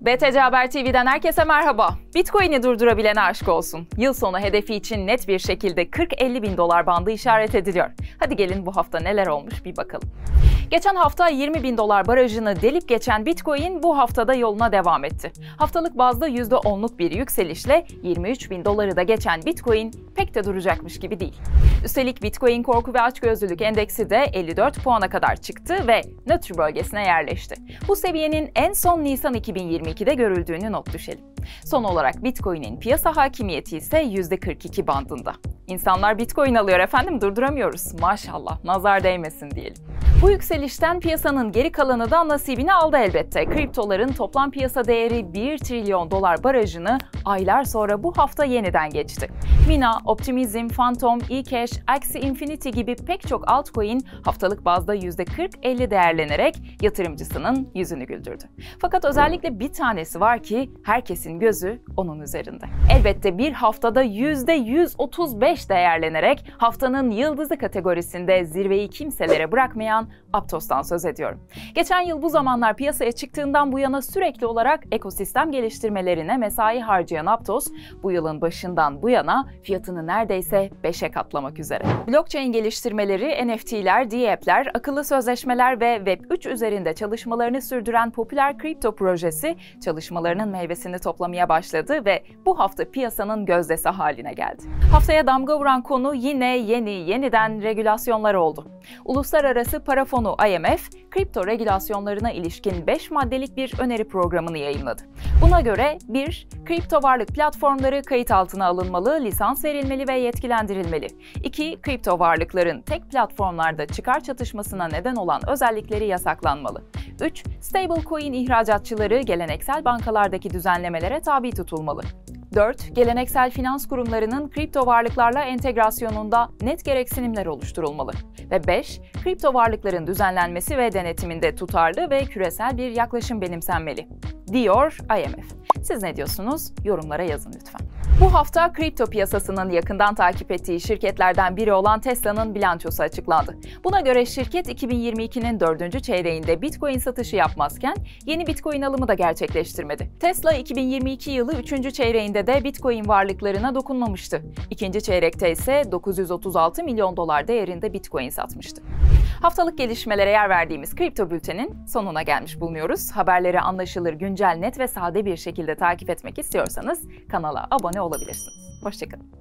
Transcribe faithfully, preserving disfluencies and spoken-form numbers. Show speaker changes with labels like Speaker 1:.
Speaker 1: B T C Haber T V'den herkese merhaba. Bitcoin'i durdurabilene aşk olsun. Yıl sonu hedefi için net bir şekilde kırk elli bin dolar bandı işaret ediliyor. Hadi gelin bu hafta neler olmuş bir bakalım. Geçen hafta yirmi bin dolar barajını delip geçen Bitcoin bu haftada yoluna devam etti. Haftalık bazda yüzde onluk bir yükselişle yirmi üç bin doları da geçen Bitcoin pek de duracakmış gibi değil. Üstelik Bitcoin korku ve açgözlülük endeksi de elli dört puana kadar çıktı ve nötr bölgesine yerleşti. Bu seviyenin en son Nisan iki bin yirmi ikide görüldüğünü not düşelim. Son olarak Bitcoin'in piyasa hakimiyeti ise yüzde kırk iki bandında. İnsanlar Bitcoin alıyor efendim, durduramıyoruz. Maşallah, nazar değmesin diyelim. Bu yükselişten piyasanın geri kalanı da nasibini aldı elbette. Kriptoların toplam piyasa değeri bir trilyon dolar barajını aylar sonra bu hafta yeniden geçti. Mina, Optimism, Phantom, eCash, Axie Infinity gibi pek çok altcoin haftalık bazda yüzde kırk elli değerlenerek yatırımcısının yüzünü güldürdü. Fakat özellikle bir tanesi var ki herkesin gözü onun üzerinde. Elbette bir haftada yüzde yüz otuz beş değerlenerek haftanın yıldızı kategorisinde zirveyi kimselere bırakmayan Aptos'tan söz ediyorum. Geçen yıl bu zamanlar piyasaya çıktığından bu yana sürekli olarak ekosistem geliştirmelerine mesai harcayan Aptos, bu yılın başından bu yana fiyatını neredeyse beşe katlamak üzere. Blockchain geliştirmeleri, N F T'ler, D-App'ler, akıllı sözleşmeler ve Web üç üzerinde çalışmalarını sürdüren popüler kripto projesi çalışmalarının meyvesini toplamaya başladı ve bu hafta piyasanın gözdesi haline geldi. Haftaya damga vuran konu yine yeni yeniden regülasyonlar oldu. Uluslararası Para Fonu I M F, kripto regülasyonlarına ilişkin beş maddelik bir öneri programını yayımladı. Buna göre bir Kripto varlık platformları kayıt altına alınmalı, lisans verilmeli ve yetkilendirilmeli. iki Kripto varlıkların tek platformlarda çıkar çatışmasına neden olan özellikleri yasaklanmalı. üç Stablecoin ihracatçıları geleneksel bankalardaki düzenlemelere tabi tutulmalı. dört Geleneksel finans kurumlarının kripto varlıklarla entegrasyonunda net gereksinimler oluşturulmalı. Ve beş Kripto varlıkların düzenlenmesi ve denetiminde tutarlı ve küresel bir yaklaşım benimsenmeli, diyor I M F. Siz ne diyorsunuz? Yorumlara yazın lütfen. Bu hafta kripto piyasasının yakından takip ettiği şirketlerden biri olan Tesla'nın bilançosu açıklandı. Buna göre şirket iki bin yirmi ikinin dördüncü çeyreğinde Bitcoin satışı yapmazken yeni Bitcoin alımı da gerçekleştirmedi. Tesla iki bin yirmi iki yılı üçüncü çeyreğinde de Bitcoin varlıklarına dokunmamıştı. İkinci çeyrekte ise dokuz yüz otuz altı milyon dolar değerinde Bitcoin satmıştı. Haftalık gelişmelere yer verdiğimiz Kripto Bülten'in sonuna gelmiş bulunuyoruz. Haberleri anlaşılır, güncel, net ve sade bir şekilde takip etmek istiyorsanız kanala abone olabilirsiniz. Hoşça kalın.